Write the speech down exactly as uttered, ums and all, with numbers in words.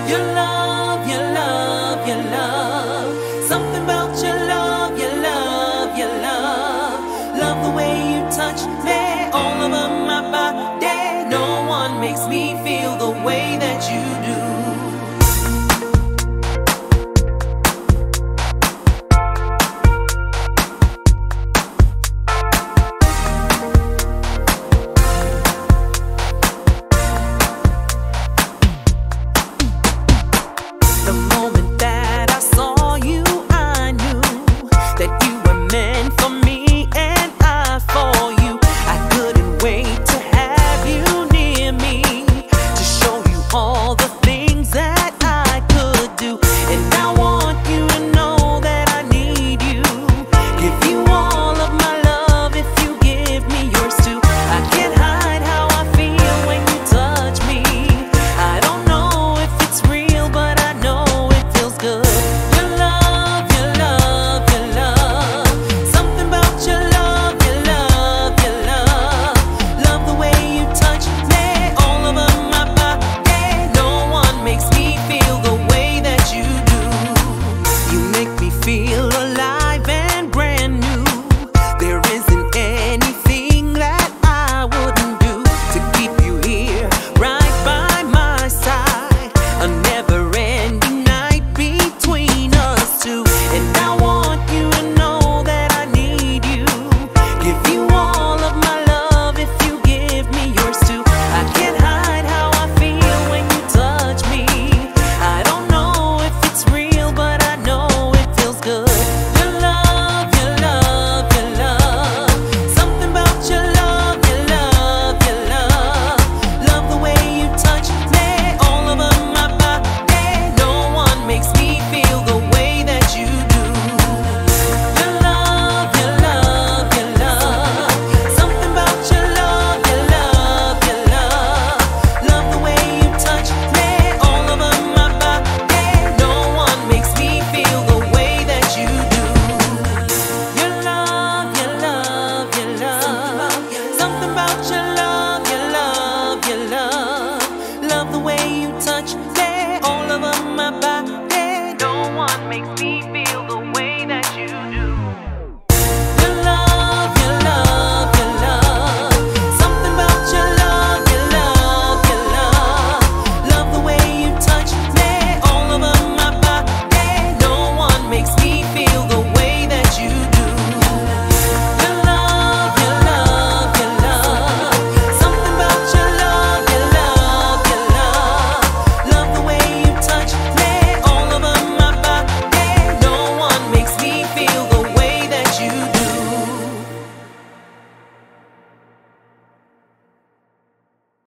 Your love, your love, your love. Something about your love, your love, your love. Love the way you touch me all over my body. No one makes me feel the way that you do. The more